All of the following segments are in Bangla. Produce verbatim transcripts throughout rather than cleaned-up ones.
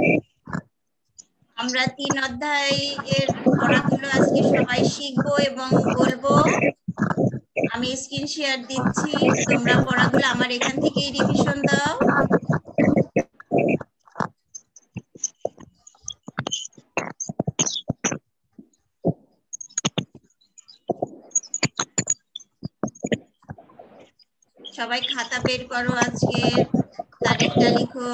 আমরা তিন অধ্যায় এর পড়াগুলো আজকে সবাই শিখবো এবং বলবো। আমি স্ক্রিন শেয়ার দিচ্ছি, তোমরা পড়াগুলো আমার এখান থেকেই রিভিশন দাও। সবাই খাতা বের করো, আজকে তারিখটা লিখো।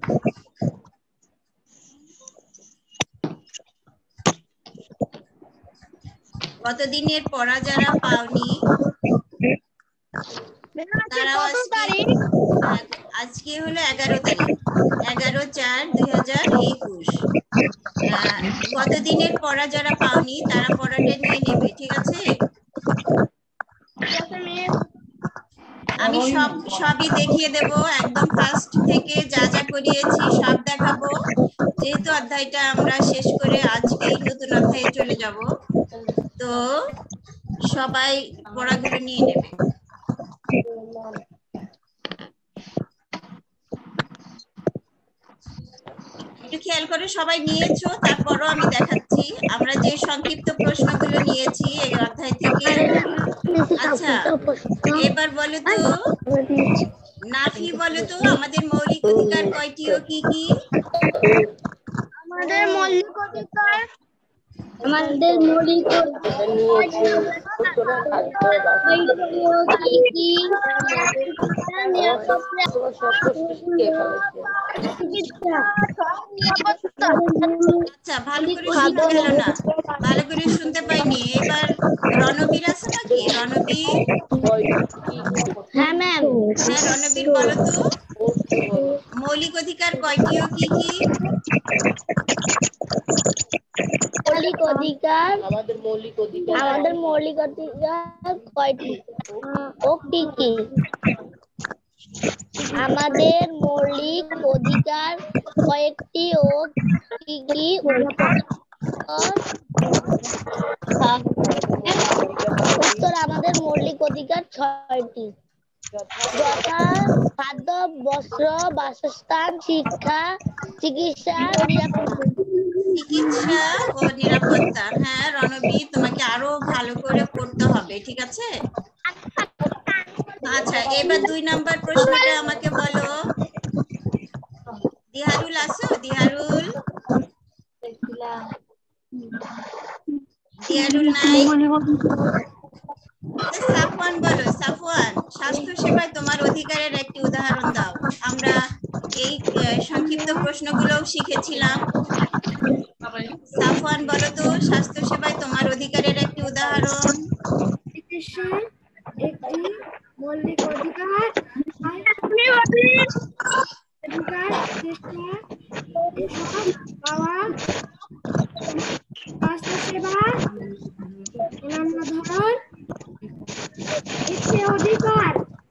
গতদিনের পড়া যারা পাওনি তারাও আজকে আজকে হলো এগারো তারিখ, এগারো চার দুই হাজার একুশ। গতদিনের পড়া যারা পাওনি তারা পড়াটা নিয়ে নেবে, ঠিক আছে? আমি সব সবই দেখিয়ে দেব, একদম ফার্স্ট থেকে যা যা করিয়েছি সব দেখাবো। যেহেতু অধ্যায়টা আমরা শেষ করে আজকেই নতুন অধ্যায়ে চলে যাব, তো সবাই পড়াগুলো নিয়ে নেবে। একটু খেয়াল করে সবাই নিয়েছো, তারপরও আমি দেখাচ্ছি আমরা যে সংক্ষিপ্ত প্রশ্নগুলো নিয়েছি এই অধ্যায় থেকে। আচ্ছা, এবার বলো তো নাফি, বলো তো আমাদের মৌলিক অধিকার কয়টি ও কি কি? আমাদের মৌলিক অধিকার আমাদের মৌলিক আচ্ছা, ভালো করে শোনা গেল না, ভালো করে শুনতে পাইনি। এবার রণবীর আছে নাকি? রণবীর? হ্যাঁ ম্যাম। হ্যাঁ রণবীর, বলো তো মৌলিক অধিকার কয়টি ও কি কি? মৌলিক অধিকার আমাদের মৌলিক অধিকার আমাদের মৌলিক অধিকার কয়টি ও কি কি? আমাদের মৌলিক অধিকার কয়েকটি ও কি কি? উত্তর আমাদের মৌলিক অধিকার ছয়টি, যথা খাদ্য, বস্ত্র, বাসস্থান, শিক্ষা, চিকিৎসা, নিরাপত্তা। চিকিৎসা ও নিরাপত্তা। হ্যাঁ রণবীর, তোমাকে আরো ভালো করে পড়তে হবে, ঠিক আছে? আচ্ছা, এবার দুই নাম্বার প্রশ্নটা আমাকে বলো। দিহারুল আছো? দিহারুল? দিহারুল নাই? সাফওয়ান বলো। সাফওয়ান, স্বাস্থ্য সেবায় তোমার অধিকারের একটি উদাহরণ দাও। আমরা এই সংক্ষিপ্ত প্রশ্নগুলোও শিখেছিলাম। সাফওয়ান বলো তো স্বাস্থ্য সেবায় তোমার অধিকারের একটি উদাহরণ। চিকিৎসা একটি মৌলিক অধিকার। পাওয়া স্বাস্থ্যসেবা অন্যান্য ধরন একটি অধিকার।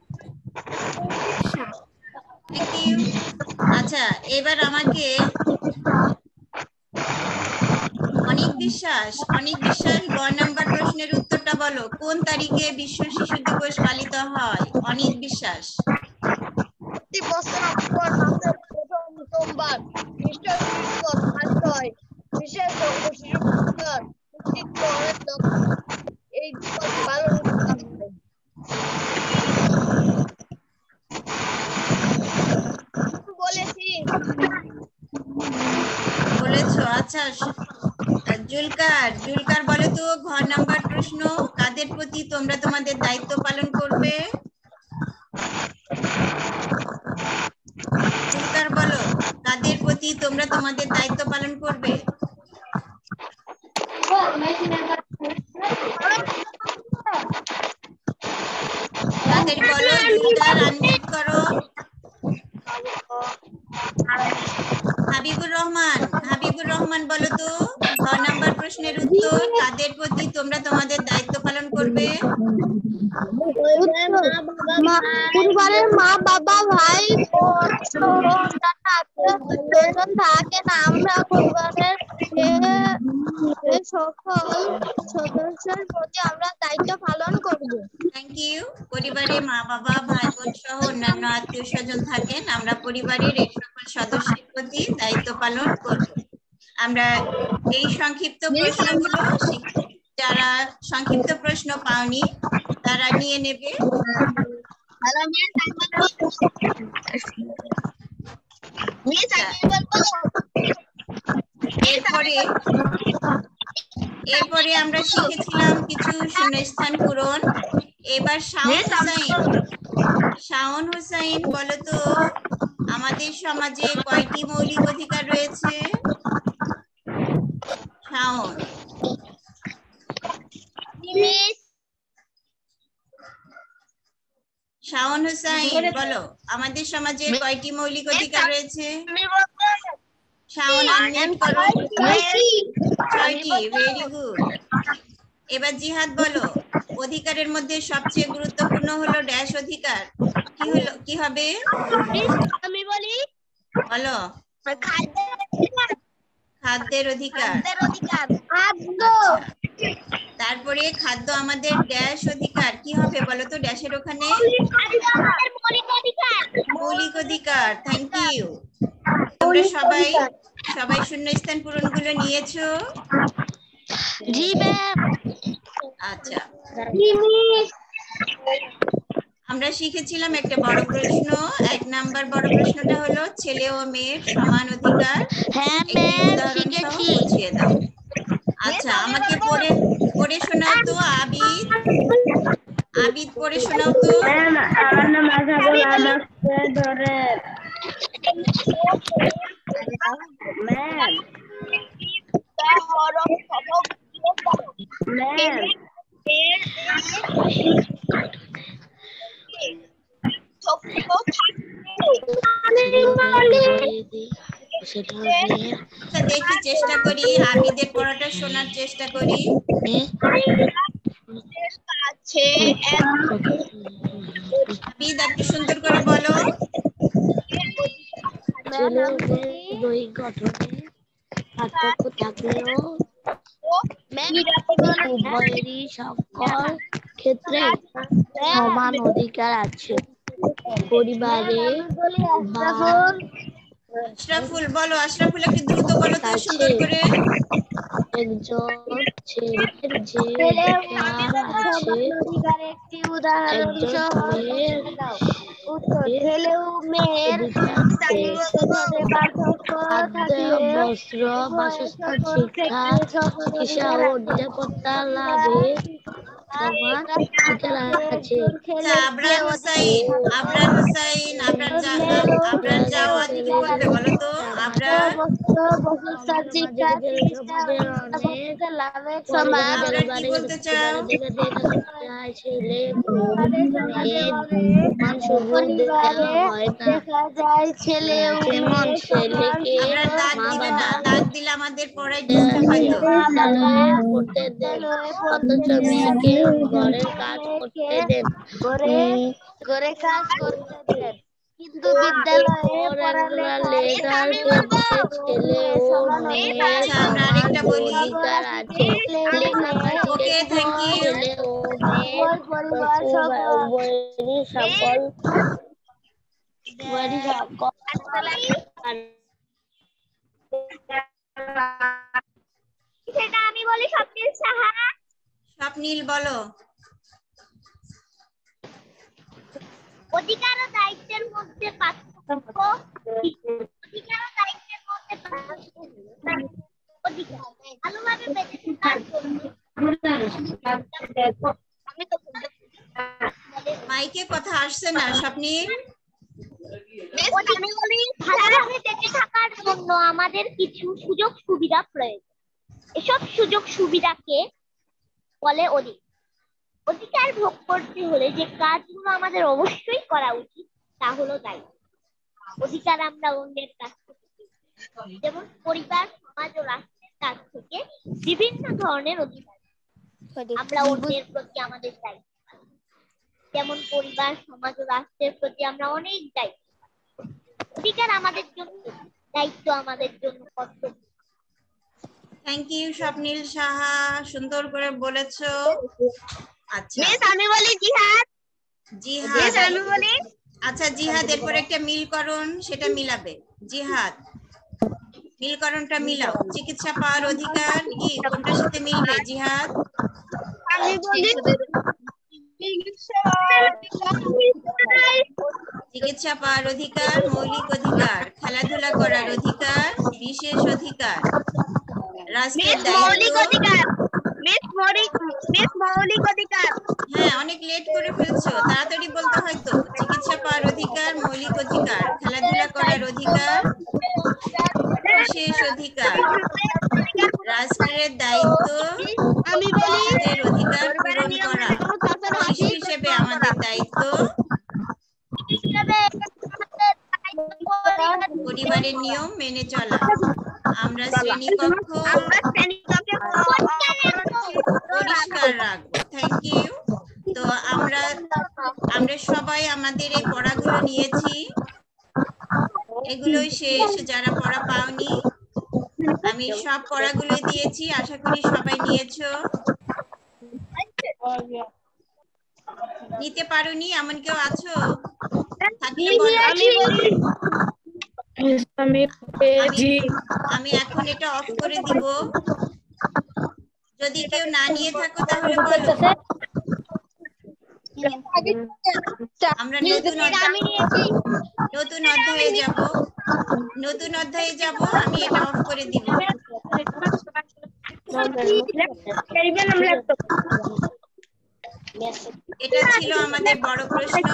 আচ্ছা, এবার আমাকে অনিক বিশ্বাস, অনিক বিশ্বাস গ নাম্বার প্রশ্নের উত্তরটা বলো। কোন তারিখে বিশ্ব শিশু দিবস পালিত হয়? অনিক বিশ্বাস। প্রতি বছর অক্টোবর মাসের প্রথম সোমবার বিশ্ব শিশু দিবস পালিত হয়। বিশেষ শিশু দিবস নিশ্চিত করার লক্ষ্যে এই দিবস পালন করা হয়। বলেছি বলেছো? আচ্ছা, জুলকার, জুলকার বলো তো ঘ নাম্বার প্রশ্ন, কাদের প্রতি তোমরা তোমাদের দায়িত্ব পালন করবে? জুলকার বলো, কাদের প্রতি তোমরা তোমাদের দায়িত্ব পালন করবে? তাদের বলো। জুলকার, আনমিউট করো। হাবিবুর রহমান, হাবিবুর রহমান বলো তো ঘ নাম্বার প্রশ্নের উত্তর, কাদের প্রতি তোমরা তোমাদের দায়িত্ব পালন করবে? পরিবারের মা বাবা ভাই থাকে না, আমরা পরিবারের সকল সদস্যের প্রতি আমরা দায়িত্ব পালন করব। Thank you. পরিবারে মা বাবা ভাই বোন সহ অন্যান্য আত্মীয় স্বজন থাকেন, আমরা পরিবারের এই সকল সদস্যের প্রতি দায়িত্ব পালন করব। আমরা এই সংক্ষিপ্ত প্রশ্নগুলো যারা সংক্ষিপ্ত প্রশ্ন পাওনি তারা নিয়ে নেবে। এরপরে এরপরে আমরা শিখেছিলাম কিছু শূন্যস্থান পূরণ। এবার শাওন হুসাইন শাওন হুসাইন বলো তো আমাদের সমাজে কয়টি মৌলিক অধিকার রয়েছে? শাওন শাওন হুসাইন বলো আমাদের সমাজে কয়টি মৌলিক অধিকার রয়েছে? শাওন আনমিউট করো। ছয়টি, ভেরি গুড। এবার জিহাদ বলো অধিকারের মধ্যে সবচেয়ে গুরুত্বপূর্ণ হলো ড্যাশ অধিকার, কি হলো কি হবে? আমি বলি বলো। খাদ্যের অধিকার। খাদ্য। তারপরে খাদ্য আমাদের ড্যাশ অধিকার, কি হবে বলো তো ড্যাশের ওখানে? মৌলিক অধিকার। Thank you. তোমরা সবাই সবাই শূন্যস্থান পূরণ গুলো নিয়েছো? জি ম্যাম। আচ্ছা, আমরা শিখেছিলাম একটা বড় প্রশ্ন। এক নাম্বার বড় প্রশ্নটা হলো ছেলে ও মেয়ের সমান অধিকার। হ্যাঁ একটি ম্যাম, উদাহরণ সহ শিখেছি। বুঝিয়ে দাও। আচ্ছা, আমাকে পড়ে পড়ে শোনাও তো আবিদ। আবিদ পড়ে শোনাও তো। ম্যাম আমার নাম আশাফুল আমাকে ধরে ম্যাম ম্যাম আচ্ছা, দেখি চেষ্টা করি আবিদের পড়াটা শোনার চেষ্টা করি। আবিদ একটু সুন্দর করে বলো। ছেলে ও মেয়ের দৈহিক গঠনে পার্থক্য থাকলেও উভয়েরই সকল ক্ষেত্রে সমান অধিকার আছে। পরিবারে বা আশরাফুল বলো। আশরাফুল একটু দ্রুত বলো তো সুন্দর করে। একজন ছেলের যে অধিকার আছে একটি উদাহরণ একজন মেয়ের ছেলে ও মেয়ের খাদ্য, বস্ত্র, বাসস্থান, শিক্ষা, চিকিৎসা ও নিরাপত্তা লাভে সমান অধিকার আছে। আবরার হুসাইন আবরার হুসাইন আবরার আবরার যাও আদি কি বলবে বলো তো? আবরার আবরার কি বলতে চাও? ছেলে মান সুযোগ দেওয়া হয় না। ছেলে যেমন ছেলেকে আবরার দাগ মা দিবে না, বাবা দাগ দিলে আমাদের পড়ায় ডিস্টার্ব হয় তো। বিদ্যালয়ে পড়তে দেন, অথচ মেয়েকে ঘরের কাজ করতে দেন। ঘরে কাজ করতে দেন, কিন্তু বিদ্যালয়ে লেখার ক্ষেত্রে ছেলে ও মেয়ের সমান অধিকার আছে। লেখাপড়ার ওকে, থ্যাংক ইউ। ছেলে ও মেয়ের উভয়েরই সকল উভয়েরই সকল সেটা আমি বলি স্বপ্নিল সাহা। স্বপ্নিল বলো। অধিকার ও দায়িত্বের মধ্যে পার্থক্য। অধিকার ও দায়িত্বের মধ্যে অধিকার ভালোভাবে বেঁচে থাকার জন্য মাইকে কথা আসছে না স্বপ্নিল। আমি বলি ভালোভাবে বেঁচে থাকার জন্য আমাদের কিছু সুযোগ সুবিধা প্রয়োজন। এসব সুযোগ সুবিধাকে বলে অধিকার। অধিকার ভোগ করতে হলে যে কাজগুলো আমাদের অবশ্যই করা উচিত তা হলো দায়িত্ব। অধিকার আমরা অন্যের কাছ থেকে, যেমন পরিবার, সমাজ ও রাষ্ট্রের কাছ থেকে বিভিন্ন ধরনের অধিকার আমরা অন্যের প্রতি আমাদের দায়িত্ব। যেমন পরিবার, সমাজ ও রাষ্ট্রের প্রতি আমরা অনেক দায়িত্ব। অধিকার আমাদের জন্য, দায়িত্ব আমাদের জন্য কর্তব্য। থ্যাংক ইউ স্বপ্নীল সাহা, সুন্দর করে বলেছো। আচ্ছা মিস আমি বলি জিহাদ। জিহাদ, মিস আমি বলি। আচ্ছা জিহাদ, এরপর একটা মিলকরণ, সেটা মিলাবে। জিহাদ, মিলকরণটা মিলাও। চিকিৎসা পাওয়ার অধিকার কি কোনটার সাথে মিলবে জিহাদ? আমি বলি চিকিৎসা পাওয়ার অধিকার মৌলিক অধিকার, খেলাধুলা করার অধিকার বিশেষ অধিকার, রাষ্ট্রের দায়িত্ব। মিস মৌলিক মিস মৌলিক অধিকার। হ্যাঁ, অনেক লেট করে ফেলছো, তাড়াতাড়ি বলতে হয় তো। চিকিৎসা পাওয়ার অধিকার মৌলিক অধিকার, খেলাধুলা করার অধিকার বিশেষ অধিকার, রাষ্ট্রের দায়িত্ব আমি বলি শিশুদের অধিকার পূরণ করা। শিশু হিসেবে আমাদের দায়িত্ব পরিবারের নিয়ম মেনে চলা। আমরা শ্রেণীকক্ষ পরিষ্কার রাখবো। Thank you. তো আমরা আমরা সবাই আমাদের এই পড়াগুলো নিয়েছি, এগুলোই শেষ। যারা পড়া পাওনি, আমি সব পড়াগুলোই দিয়েছি, আশা করি সবাই নিয়েছো। নিতে পারোনি এমন কেউ আছো? থাকলে বলো। আমি এখন এটা অফ করে দিব, যদি কেউ না নিয়ে থাকো তাহলে বলো। আমরা নতুন নতুন অধ্যায়ে যাব, নতুন অধ্যায়ে যাব। আমি এটা অফ করে দিব। এটা ছিল আমাদের বড় প্রশ্ন।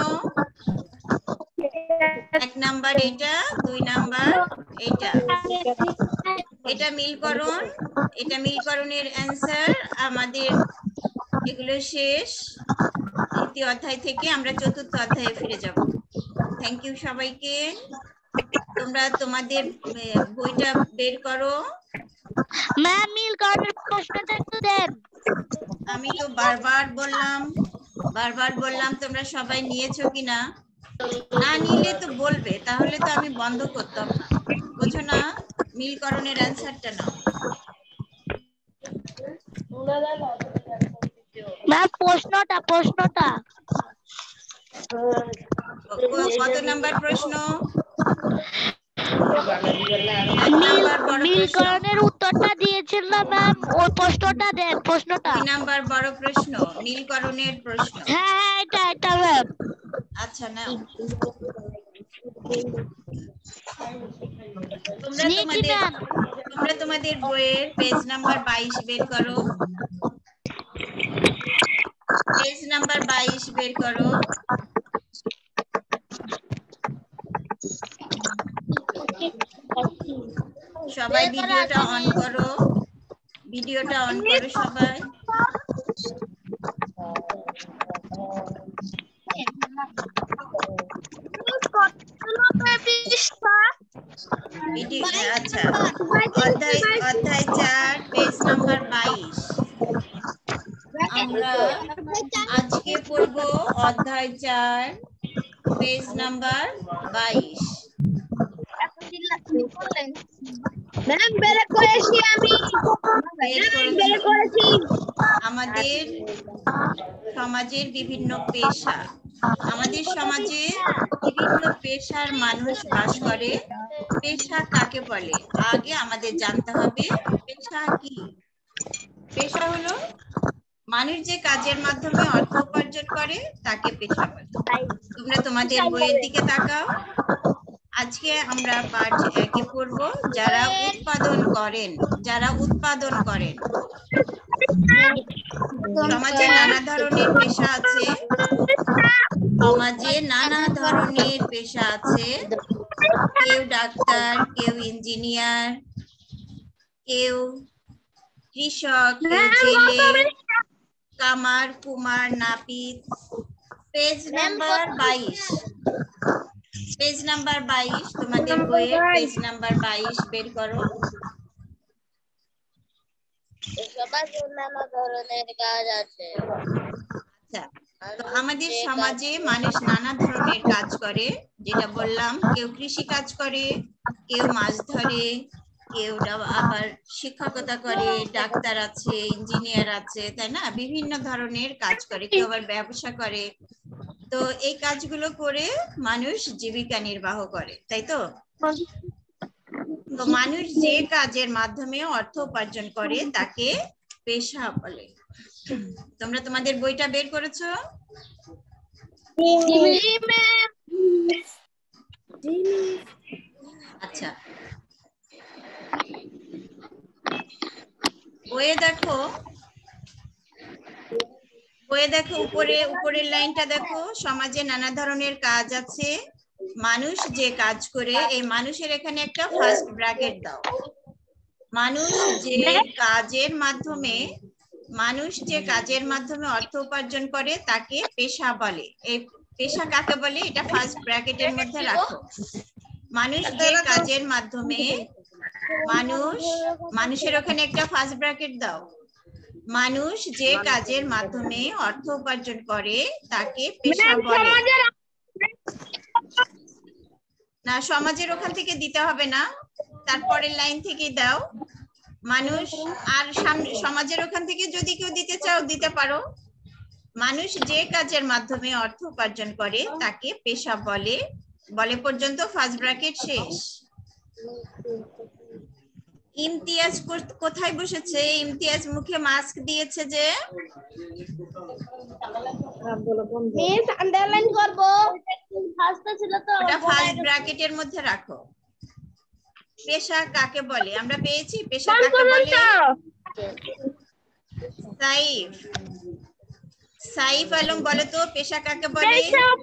এক নাম্বার এটা, দুই নাম্বার এটা। এটা মিলকরণ, এটা মিলকরণের অ্যান্সার। আমাদের এগুলো শেষ। তৃতীয় অধ্যায় থেকে আমরা চতুর্থ অধ্যায়ে ফিরে যাব। থ্যাংক ইউ সবাইকে। তোমরা তোমাদের বইটা বের করো। ম্যাম মিলকরণের প্রশ্নটা একটু দেন। আমি তো বারবার বললাম বারবার বললাম তোমরা সবাই নিয়েছো কিনা। না নিলে তো বলবে, তাহলে তো আমি বন্ধ করতাম না। বুঝো না? মিলকরণের অ্যান্সারটা নাও। ম্যাম প্রশ্নটা প্রশ্নটা কত নাম্বার প্রশ্ন? মিলকরণের উত্তরটা দিয়েছেন না ম্যাম, ওই প্রশ্নটা দেন। প্রশ্নটা দুই নাম্বার বড় প্রশ্ন, মিলকরণের প্রশ্ন। হ্যাঁ হ্যাঁ এটা এটা ম্যাম। আচ্ছা নাও। তোমরা তোমাদের তোমরা তোমাদের বইয়ের পেজ নাম্বার বাইশ বের করো। পেজ নাম্বার বাইশ বের করো। সবাই ভিডিওটা অন করো, ভিডিওটা অন করো সবাই। আচ্ছা, অধ্যায় অধ্যায় চার পেজ নাম্বার বাইশ। আমরা আজকে পড়ব অধ্যায় চার পেজ নাম্বার বাইশ। ম্যাম বের করেছি আমি। বের করেছি। আমাদের সমাজের বিভিন্ন পেশা, আমাদের সমাজে বিভিন্ন পেশার মানুষ বাস করে। পেশা কাকে বলে আগে আমাদের জানতে হবে। পেশা কি? পেশা হলো মানুষ যে কাজের মাধ্যমে অর্থ উপার্জন করে তাকে পেশা বলে। তোমরা তোমাদের বইয়ের দিকে তাকাও। আজকে আমরা পাঠ একে পড়ব। যারা উৎপাদন করেন, যারা উৎপাদন করেন। সমাজে নানা ধরনের পেশা আছে। সমাজে নানা ধরনের পেশা আছে। কেউ ডাক্তার, কেউ ইঞ্জিনিয়ার, কেউ কৃষক, কেউ জেলে, কামার, কুমার, নাপিত। পেজ নাম্বার বাইশ, পেজ নাম্বার বাইশ তোমাদের বইয়ের পেজ নাম্বার বাইশ বের করো। সমাজে নানা ধরনের কাজ আছে। আচ্ছা, তো আমাদের সমাজে মানুষ নানা ধরনের কাজ করে, যেটা বললাম। কেউ কৃষি কাজ করে, কেউ মাছ ধরে, কেউ আবার শিক্ষকতা করে, ডাক্তার আছে, ইঞ্জিনিয়ার আছে, তাই না? বিভিন্ন ধরনের কাজ করে, কেউ আবার ব্যবসা করে। তো এই কাজগুলো করে মানুষ জীবিকা নির্বাহ করে, তাই তো? তো মানুষ যে কাজের মাধ্যমে অর্থ উপার্জন করে তাকে পেশা বলে। তোমরা তোমাদের বইটা বের করেছো? আচ্ছা, বইয়ে দেখো, বইয়ে দেখো উপরে উপরের লাইনটা দেখো, সমাজে নানা ধরনের কাজ আছে, মানুষ যে কাজ করে, এই মানুষের এখানে একটা ফার্স্ট ব্র্যাকেট দাও। মানুষ যে কাজের মাধ্যমে মানুষ যে কাজের মাধ্যমে অর্থ উপার্জন করে তাকে পেশা বলে। এই পেশা কাকে বলে এটা ফার্স্ট ব্র্যাকেটের মধ্যে রাখো। মানুষ যে কাজের মাধ্যমে মানুষ মানুষের ওখানে একটা ফার্স্ট ব্র্যাকেট দাও। মানুষ যে কাজের মাধ্যমে অর্থ উপার্জন করে তাকে পেশা বলে। না, সমাজের ওখান থেকে দিতে হবে না, তারপরের লাইন থেকে দাও। মানুষ আর সমাজের ওখান থেকে যদি কেউ দিতে চাও দিতে পারো। মানুষ যে কাজের মাধ্যমে অর্থ উপার্জন করে তাকে পেশা বলে, বলে পর্যন্ত ফার্স্ট ব্র্যাকেট শেষ। ইমতিয়াজ কোথায় বসেছে? ইমতিয়াজ মুখে মাস্ক দিয়েছে যে। মিস আন্ডারলাইন করব, ফার্স্টে ছিল তো, ওটা ফার্স্ট ব্র্যাকেটের মধ্যে রাখো। পেশা কাকে বলে আমরা পেয়েছি? পেশা কাকে বলে? সাইফ, সাইফ আলম বলে তো পেশা কাকে বলে?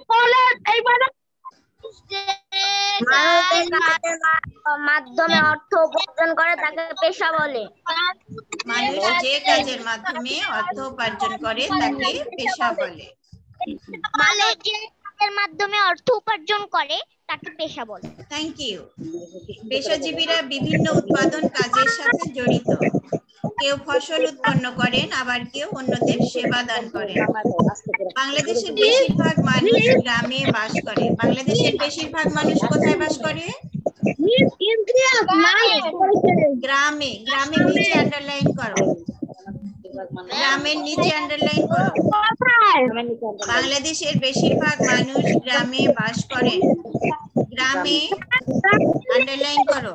মাধ্যমে অর্থ উপার্জন করে তাকে পেশা বলে। মানুষ যে কাজের মাধ্যমে অর্থ উপার্জন করে তাকে পেশা বলে। মানুষ যে কাজের মাধ্যমে অর্থ উপার্জন করে তাকে পেশা বলে। Thank you. পেশাজীবীরা বিভিন্ন উৎপাদন কাজের সাথে জড়িত। কেউ ফসল উৎপন্ন করেন, আবার কেউ অন্যদের সেবা দান করেন। বাংলাদেশের বেশিরভাগ মানুষ গ্রামে বাস করে। বাংলাদেশের বেশিরভাগ মানুষ কোথায় বাস করে? গ্রামে। গ্রামের নিচে আন্ডারলাইন করো, গ্রামের নিচে আন্ডারলাইন করো। বাংলাদেশের বেশিরভাগ মানুষ গ্রামে বাস করেন। গ্রামে আন্ডারলাইন করো।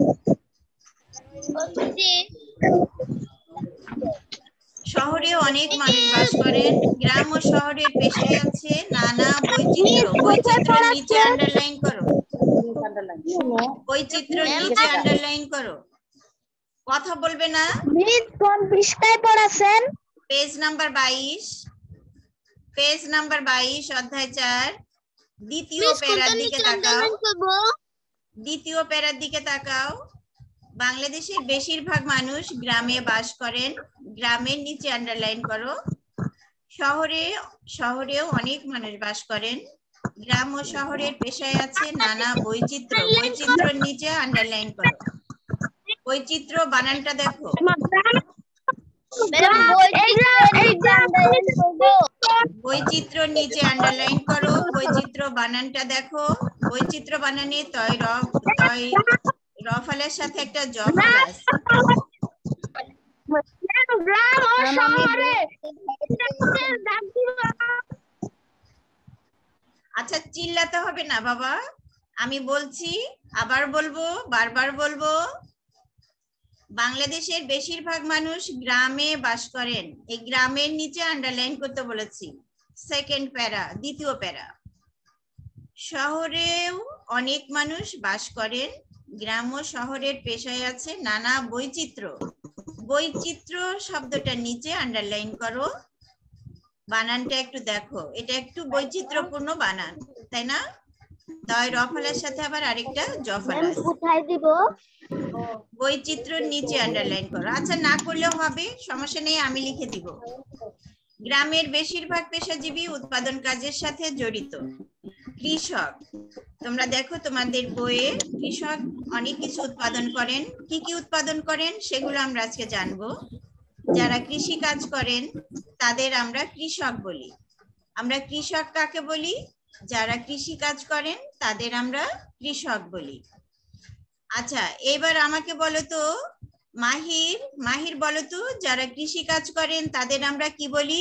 শহরে অনেক মানুষ বাস করেন। গ্রাম ও শহরের পেশায় আছে নানা বৈচিত্র্য। বৈচিত্র্যের নিচে আন্ডারলাইন করো। বৈচিত্র্যের নিচে আন্ডারলাইন করো। কথা বলবে না। কোন পৃষ্ঠায় পড়াছেন? পেজ নাম্বার বাইশ, পেজ নাম্বার বাইশ, অধ্যায় চার, দ্বিতীয় প্যারার দিকে তাকাও। দ্বিতীয় প্যারার দিকে তাকাও। বাংলাদেশের বেশিরভাগ মানুষ গ্রামে বাস করেন। গ্রামের নিচে আন্ডারলাইন করো। শহরে শহরেও অনেক মানুষ বাস করেন। গ্রাম ও শহরের পেশায় আছে নানা বৈচিত্র্য। বৈচিত্র্যের নিচে আন্ডারলাইন করো। বৈচিত্র্য বানানটা দেখো। বৈচিত্র্যের নিচে আন্ডারলাইন করো। বৈচিত্র্য বানানটা দেখো। বৈচিত্র্য বানানে তয় র তয় রফালের সাথে একটা জফাল আছে। আচ্ছা, চিল্লাতে হবে না বাবা, আমি বলছি, আবার বলবো, বারবার বলবো। বাংলাদেশের বেশিরভাগ মানুষ গ্রামে বাস করেন। এই গ্রামের নিচে আন্ডারলাইন করতে বলেছি। সেকেন্ড প্যারা, দ্বিতীয় প্যারা। শহরেও অনেক মানুষ বাস করেন। গ্রাম ও শহরের পেশায় আছে নানা বৈচিত্র্য। বৈচিত্র্য শব্দটা নিচে আন্ডারলাইন করো। বানানটা একটু দেখো, এটা একটু বৈচিত্র্যপূর্ণ বানান, তাই না? তয় রফালের সাথে আবার আরেকটা জফাল আছে। কোথায় দিব? বৈচিত্র্যের নিচে আন্ডারলাইন করো। আচ্ছা, না করলেও হবে, সমস্যা নেই, আমি লিখে দিব। গ্রামের বেশিরভাগ পেশাজীবী উৎপাদন কাজের সাথে জড়িত। কৃষক, তোমরা দেখো তোমাদের বইয়ে কৃষক অনেক কিছু উৎপাদন করেন। কি কি উৎপাদন করেন সেগুলো আমরা আজকে জানবো। যারা কৃষি কাজ করেন তাদের আমরা কৃষক বলি। আমরা কৃষক কাকে বলি? যারা কৃষি কাজ করেন তাদের আমরা কৃষক বলি। আচ্ছা, এবার আমাকে বলো তো মাহির, মাহির বলো তো যারা কৃষি কাজ করেন তাদের আমরা কি বলি?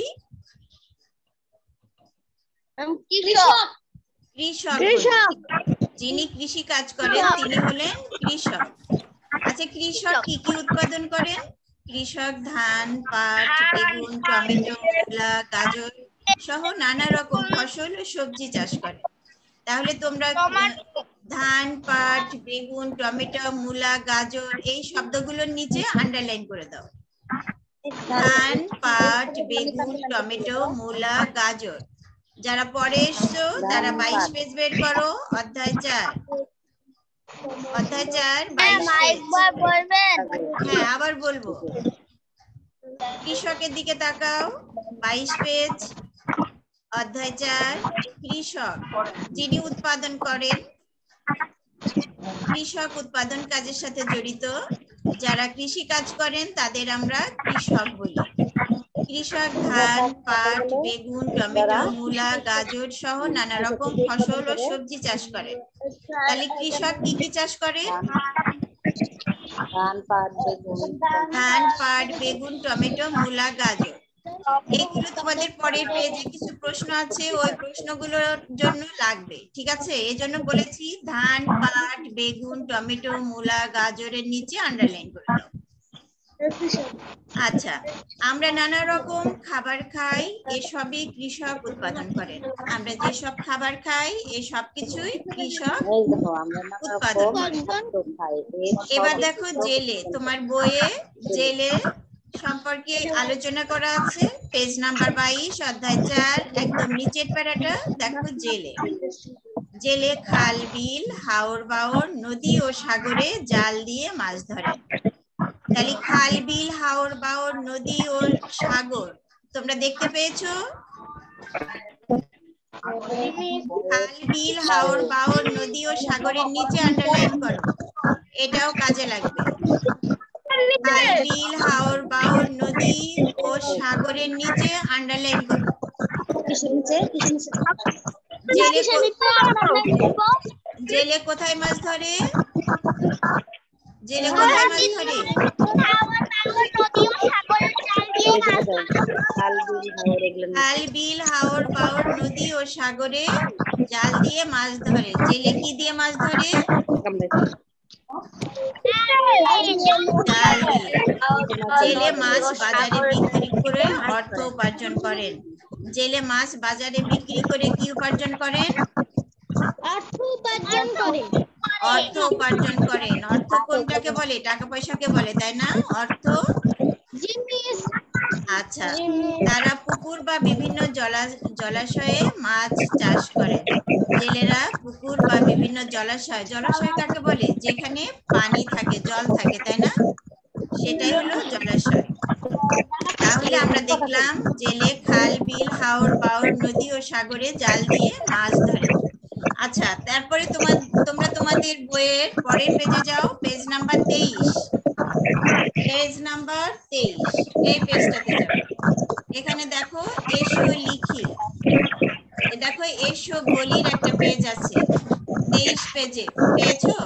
কৃষক। কৃষক। কৃষক। যিনি কৃষি কাজ করেন তিনি হলেন কৃষক। আচ্ছা, কৃষক কি কি উৎপাদন করেন? কৃষক ধান, পাট, বেগুন, টমেটো, মূলা, গাজর সহ নানা রকম ফসল ও সবজি চাষ করে। তাহলে তোমরা ধান, পাট, বেগুন, টমেটো, মূলা, গাজর এই শব্দগুলোর নিচে আন্ডারলাইন করে দাও। ধান, পাট, বেগুন, টমেটো, মূলা, গাজর। যারা পরে এসছো তারা বাইশ পেজ বের করো, অধ্যায় চার। অধ্যায় চার বাইশ পেজ। হ্যাঁ, আবার বলবো। কৃষকের দিকে তাকাও, বাইশ পেজ, অধ্যায় চার। কৃষক যিনি উৎপাদন করেন, কৃষক উৎপাদন কাজের সাথে জড়িত। যারা কৃষি কাজ করেন তাদের আমরা কৃষক বলি। কৃষক ধান, পাট, বেগুন, টমেটো, মূলা, গাজর সহ নানা রকম ফসল ও সবজি চাষ করে। তাহলে কৃষক কি কি চাষ করে? ধান, পাট, বেগুন, ধান, পাট, বেগুন, টমেটো, মূলা, গাজর। এইগুলো তোমাদের পরের পেজে কিছু প্রশ্ন আছে, ওই প্রশ্নগুলোর জন্য লাগবে, ঠিক আছে? এই জন্য বলেছি ধান, পাট, বেগুন, টমেটো, মূলা, গাজরের নিচে আন্ডারলাইন করে দাও। আচ্ছা, আমরা নানা রকম খাবার খাই, এসবই কৃষক উৎপাদন করেন। আমরা যেসব খাবার খাই এই সব কিছুই কৃষক উৎপাদন করেন। এবার দেখো জেলে, তোমার বইয়ে জেলে সম্পর্কে আলোচনা করা আছে, পেজ নাম্বার বাইশ, অধ্যায় চার, একদম নিচের প্যারাটা দেখো। জেলে জেলে খাল, বিল, হাওর বাওর, নদী ও সাগরে জাল দিয়ে মাছ ধরেন। তাহলে খাল, বিল, হাওর বাওর, নদী ও সাগর তোমরা দেখতে পেয়েছো? খাল, বিল, হাওর বাওর, নদী ও সাগরের নিচে আন্ডারলাইন করো, এটাও কাজে লাগবে। খাল, বিল, হাওর বাওর, নদী ও সাগরের নিচে আন্ডারলাইন করো। জেলে জেলে কোথায় মাছ ধরে? জেলে কোথায় মাছ ধরে? খাল, বিল, হাওর বাওর, নদী ও সাগরে জাল দিয়ে মাছ ধরে। জেলে কি দিয়ে মাছ ধরে? জাল দিয়ে। জেলে মাছ বাজারে বিক্রি করে অর্থ উপার্জন করেন। জেলে মাছ বাজারে বিক্রি করে কি উপার্জন করেন? অর্থ উপার্জন করে। অর্থ উপার্জন করেন। অর্থ কোনটাকে বলে? টাকা পয়সাকে বলে, তাই না? অর্থ। আচ্ছা, তারা পুকুর বা বিভিন্ন জলাশয়ে মাছ চাষ করেন। জেলেরা পুকুর বা বিভিন্ন জলাশয়, জলাশয় কাকে বলে? যেখানে পানি থাকে, জল থাকে, তাই না? সেটাই হলো জলাশয়। তাহলে আমরা দেখলাম জেলে খাল, বিল, হাওর বাওর, নদী ও সাগরে জাল দিয়ে মাছ ধরে। আচ্ছা, তারপরে তোমার তোমরা তোমাদের বইয়ের পরের পেজে যাও, পেজ নাম্বার তেইশ। পেজ নাম্বার তেইশ, এই পেজটাতে যাও। এখানে দেখো এসো লিখি, দেখো এসো বলির একটা পেজ আছে, তেইশ পেজে। পেয়েছো?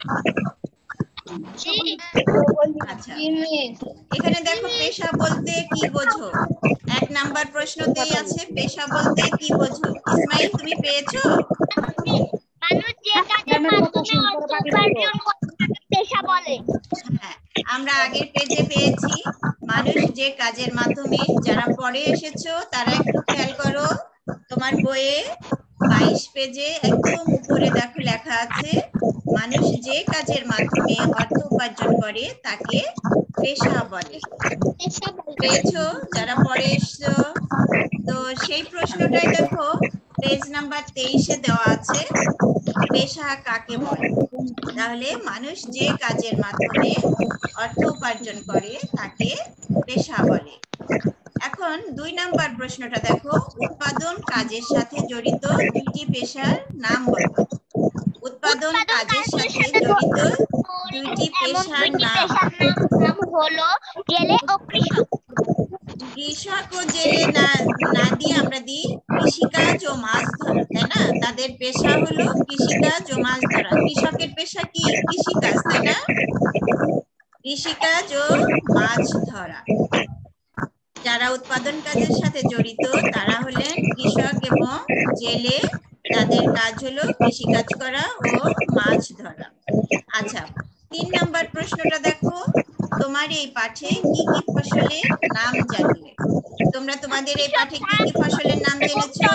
আচ্ছা, এখানে দেখো পেশা বলতে কি বোঝো? এক নাম্বার প্রশ্নতেই আছে পেশা বলতে কি বোঝো। ইসমাইল, তুমি পেয়েছো? মানুষ যে কাজের মাধ্যমে অর্থ উপার্জন করে তাকে পেশা বলে। হ্যাঁ, আমরা আগের পেজে পেয়েছি মানুষ যে কাজের মাধ্যমে। যারা পরে এসেছো তারা একটু খেয়াল করো, তোমার বইয়ে বাইশ পেজে একদম উপরে দেখো লেখা আছে মানুষ যে কাজের মাধ্যমে অর্থ উপার্জন করে তাকে পেশা বলে। পেয়েছো যারা পরে এসছো? তো সেই প্রশ্নটাই দেখো পেজ নাম্বার তেইশে দেওয়া আছে, পেশা কাকে বলে। তাহলে মানুষ যে কাজের মাধ্যমে অর্থ উপার্জন করে তাকে পেশা বলে। এখন দুই নাম্বার প্রশ্নটা দেখো, উৎপাদন কাজের সাথে জড়িত দুইটি পেশার নাম বলো। উৎপাদন কাজের সাথে জড়িত দুইটি পেশার নাম হলো জেলে ও কৃষক। কৃষক ও জেলে না না দিয়ে আমরা দিই কৃষিকাজ ও মাছ ধরা, তাই না? তাদের পেশা হলো কৃষিকাজ ও মাছ ধরা। কৃষকের পেশা কি? কৃষিকাজ, তাই না? কৃষিকাজ ও মাছ ধরা। যারা উৎপাদন কাজের সাথে জড়িত তারা হলেন কৃষক এবং জেলে, তাদের কাজ হলো কৃষিকাজ করা ও মাছ ধরা। আচ্ছা, তিন নাম্বার প্রশ্নটা দেখো, তোমার এই পাঠে কি কি ফসলের নাম জানলে? তোমরা তোমাদের এই পাঠে কি কি ফসলের নাম জেনেছো?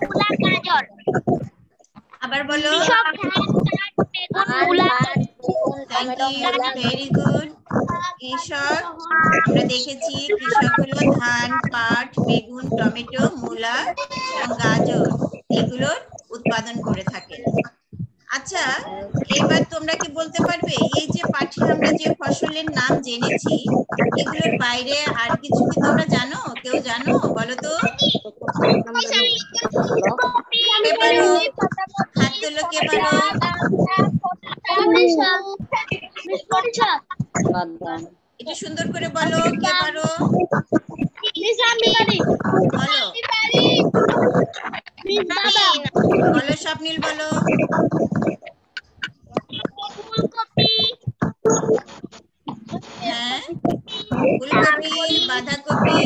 আবার বলো। Thank you, very good. কৃষক আমরা দেখেছি, কৃষক হলো ধান, পাট, বেগুন, টমেটো, মূলা এবং গাজর এগুলোর উৎপাদন করে থাকেন। আচ্ছা, এবার তোমরা কি বলতে পারবে এই যে পাঠে আমরা যে ফসলের নাম জেনেছি এগুলোর বাইরে আর কিছু কি তোমরা জানো? কেউ জানো? বলো তো। কে পারো? হাত তোলো, কে পারো? একটু সুন্দর করে বলো, কে পারো? বলো বলো স্বপ্নিল, বলো। হ্যাঁ, ফুলকপি, বাঁধাকপি,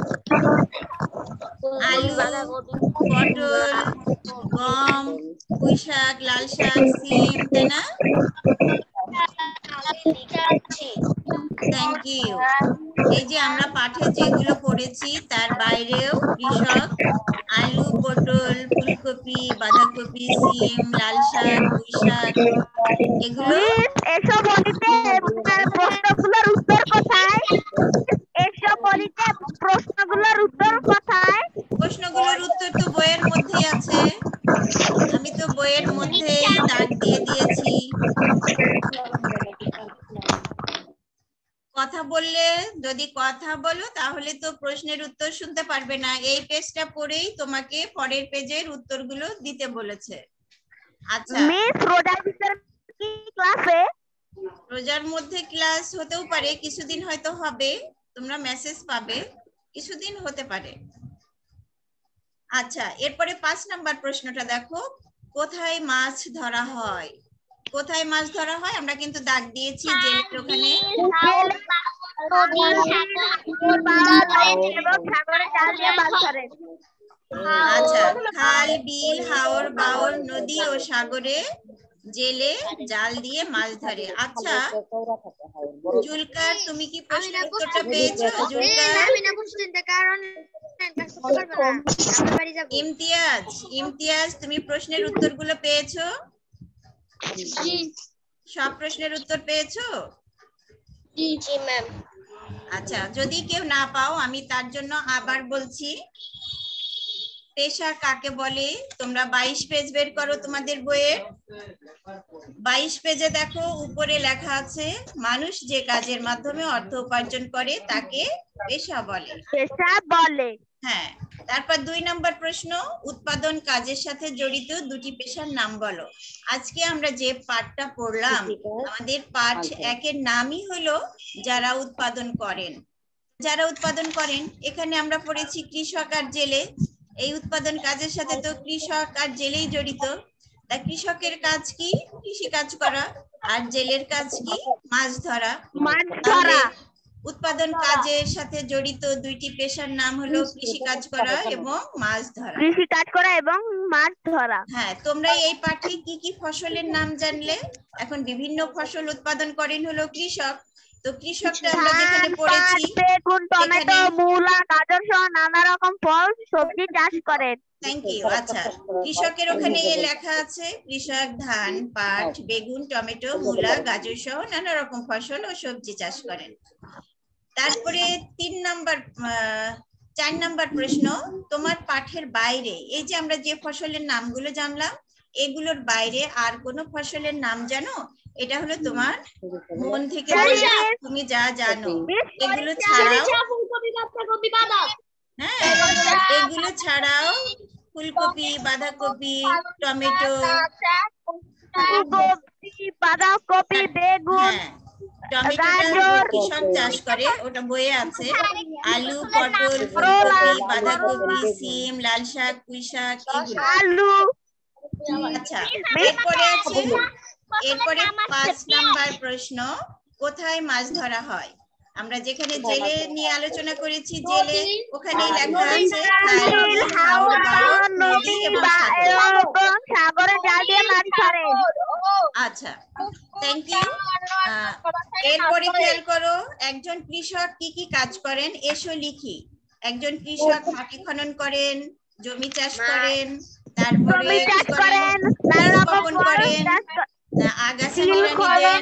আলু, পটল, গম, পুঁই শাক, লাল শাক, সিম, তাই না? Thank you. এই যে আমরা পাঠে যেগুলো পড়েছি তার বাইরেও কৃষক আলু, পটল, ফুলকপি, বাঁধাকপি, সিম, লাল শাক, পুঁই শাক এগুলো। এসব বলিতে প্রশ্নগুলোর উত্তর কোথায়? এসব বলিতে প্রশ্নগুলোর উত্তর কোথায়? প্রশ্নগুলোর উত্তর তো বইয়ের মধ্যেই আছে, আমি তো বইয়ের মধ্যেই দাগ দিয়ে দিয়েছি। কথা বললে, যদি কথা বলো তাহলে তো প্রশ্নের উত্তর শুনতে পারবে না। এই পেজটা পড়েই তোমাকে পরের পেজের উত্তরগুলো দিতে বলেছে। আচ্ছা, মিস রোজার ভিতর কি ক্লাসে? রোজার মধ্যে ক্লাস হতেও পারে, কিছুদিন হয়তো হবে, তোমরা মেসেজ পাবে, কিছুদিন হতে পারে। আচ্ছা, এরপরে পাঁচ নাম্বার প্রশ্নটা দেখো, কোথায় মাছ ধরা হয়? কোথায় মাছ ধরা হয়? আমরা কিন্তু দাগ দিয়েছি জেলের ওখানে। আচ্ছা, খাল, বিল, হাওর, বাওর, নদী ও সাগরে জেলে জাল দিয়ে মাছ ধরে। আচ্ছা জুলকার, তুমি কি প্রশ্নের উত্তরটা পেয়েছো? জুলকার। ইমতিয়াজ, ইমতিয়াজ তুমি প্রশ্নের উত্তরগুলো পেয়েছো? সব প্রশ্নের উত্তর পেয়েছো? আচ্ছা, যদি কেউ না পাও আমি তার জন্য আবার বলছি, পেশা কাকে বলে? তোমরা বাইশ পেজ বের করো তোমাদের বইয়ের। বাইশ পেজে দেখো উপরে লেখা আছে, মানুষ যে কাজের মাধ্যমে অর্থ উপার্জন করে তাকে পেশা বলে। পেশা বলে। হ্যাঁ, তারপর দুই নম্বর প্রশ্ন, উৎপাদন কাজের সাথে জড়িত দুটি পেশার নাম বলো। আজকে আমরা যে পাঠটা পড়লাম, আমাদের পাঠ একের নামই হলো যারা উৎপাদন করেন। যারা উৎপাদন করেন, এখানে আমরা পড়েছি কৃষক আর জেলে। এই উৎপাদন কাজের সাথে তো কৃষক আর জেলেই জড়িত। তা কৃষকের কাজ কি? কৃষি কাজ করা। আর জেলের কাজ কি? মাছ ধরা। মাছ ধরা। উৎপাদন কাজের সাথে জড়িত দুইটি পেশার নাম হলো কৃষি কাজ করা এবং মাছ ধরা। কৃষি কাজ করা এবং মাছ ধরা। হ্যাঁ, তোমরা এই পাঠে কি কি ফসলের নাম জানলে? এখন বিভিন্ন ফসল উৎপাদন করেন হলো কৃষক। তো কৃষকটা আমরা যেখানে পড়েছি, বেগুন, টমেটো, মূলা, গাজর সহ নানা রকম ফল সবজি চাষ করেন। Thank you. আচ্ছা, কৃষকের ওখানে লেখা আছে কৃষক ধান, পাট, বেগুন, টমেটো, মূলা, গাজর সহ নানা রকম ফসল ও সবজি চাষ করেন। তারপরে তিন নাম্বার চার নাম্বার প্রশ্ন, তোমার পাঠের বাইরে এই যে আমরা যে ফসলের নামগুলো জানলাম এগুলোর বাইরে আর কোন ফসলের নাম জানো? এটা হলো তোমার মন থেকে তুমি যা জানো। এগুলো ছাড়াও, হ্যাঁ এগুলো ছাড়াও ফুলকপি, বাঁধাকপি, টমেটো, বাঁধাকপি, বেগুন, টমেটোটা কৃষক চাষ করে, ওটা বইয়ে আছে। আলু, পটল, ফুলকপি, বাঁধাকপি, সিম, লাল শাক, পুঁই শাক এগুলো। আলু। আচ্ছা, এরপরে আছে এরপরে পাঁচ নাম্বার প্রশ্ন, কোথায় মাছ ধরা হয়? আমরা যেখানে জেলে নিয়ে আলোচনা করেছি, জেলে ওখানেই লেখা আছে খাল, বিল, হাওর, বাঁধ, নদী এবং সাগর। সাগরে জাল দিয়ে মাছ ধরে। আচ্ছা, থ্যাংক ইউ। এরপরে খেয়াল করো, একজন কৃষক কি কি কাজ করেন? এসো লিখি। একজন কৃষক মাটি খনন করেন, জমি চাষ করেন, তারপরে কি করেন? বীজ বপন করেন, আগাছা নিড়ানি দেন,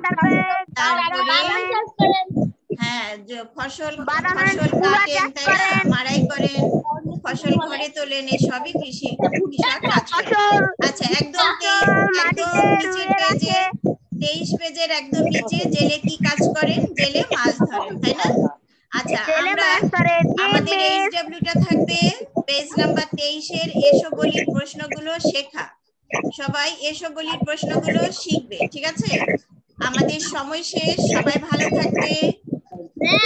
তারপরে হ্যাঁ ফসল ফসল কাটেন, তাই না? মাড়াই করেন, ফসল ঘরে তোলেন, এই সবই কৃষি কৃষক কাজ করেন। আচ্ছা, একদম একদম নিচের পেজে তেইশ পেজের একদম নিচে জেলে কি কাজ করেন? জেলে মাছ ধরেন, তাই না? আচ্ছা, আমরা আমাদের এইচডব্লিউটা থাকবে পেজ নাম্বার তেইশ এর এসো বলির প্রশ্নগুলো শেখা। সবাই এসো বলির প্রশ্নগুলো শিখবে, ঠিক আছে? আমাদের সময় শেষ, সবাই ভালো থাকবে।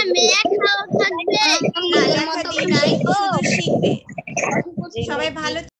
না, লেখা দিই নাই, শুধু শিখবে। সবাই ভালো